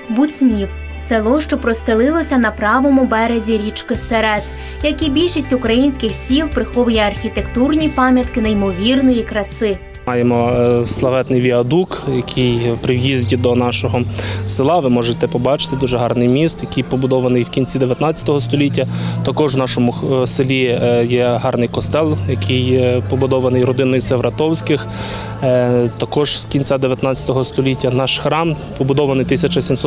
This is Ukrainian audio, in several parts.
Буцнів – село, що простелилося на правому березі річки Серед, як і більшість українських сіл, приховує архітектурні пам'ятки неймовірної краси. Маємо славетний віадук, який при в'їзді до нашого села ви можете побачити, дуже гарний міст, який побудований в кінці 19 століття. Також в нашому селі є гарний костел, який побудований родиною Севратовських, також з кінця 19 століття. Наш храм побудований в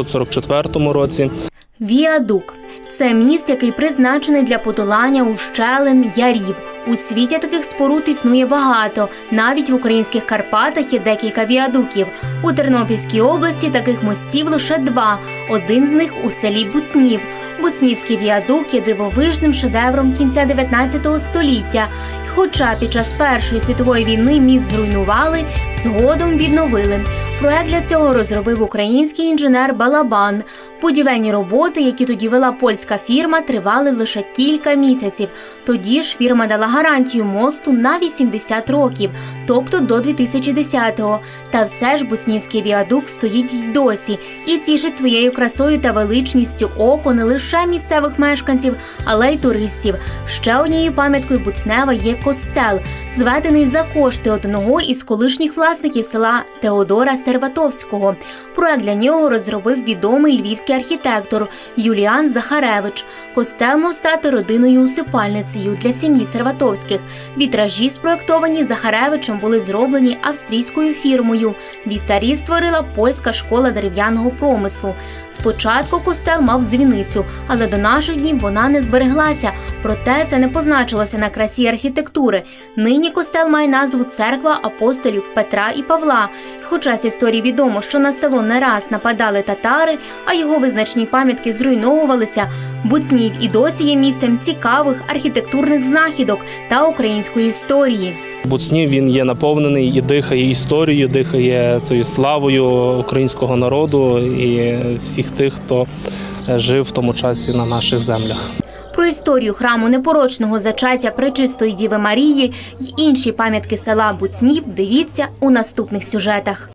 1744 році. Віадук – це міст, який призначений для подолання ущелин, ярів. У світі таких споруд існує багато. Навіть в українських Карпатах є декілька віадуків. У Тернопільській області таких мостів лише 2. Один з них у селі Буцнів. Буцнівський віадук є дивовижним шедевром кінця 19 століття. Хоча під час Першої світової війни міст зруйнували, згодом відновили. Проект для цього розробив український інженер Балабан. Будівельні роботи, які тоді вела польська фірма, тривали лише кілька місяців. Тоді ж фірма дала гарантію мосту на 80 років, тобто до 2010-го. Та все ж Буцнівський віадук стоїть й досі і тішить своєю красою та величністю око не лише місцевих мешканців, але й туристів. Ще однією пам'яткою Буцнева є костел, зведений за кошти одного із колишніх власників села Теодора Серватовського. Проект для нього розробив відомий львівський архітектор Юліан Захаревич. Костел мав стати родиною-усипальницею для сім'ї Серватовських. Вітражі, спроектовані Захаревичем, були зроблені австрійською фірмою. Вівтарі створила польська школа дерев'яного промислу. Спочатку костел мав дзвіницю, але до наших днів вона не збереглася. Проте це не позначилося на красі архітектури. Нині костел має назву «Церква апостолів Петра і Павла». Хоча з історії відомо, що на село не раз нападали татари, а його визначні пам'ятки зруйновувалися, Буцнів і досі є місцем цікавих архітектурних знахідок та української історії. Буцнів, він є наповнений і дихає історією, дихає цією славою українського народу і всіх тих, хто жив в тому часі на наших землях. Про історію храму непорочного зачаття Пречистої Діви Марії й інші пам'ятки села Буцнів дивіться у наступних сюжетах.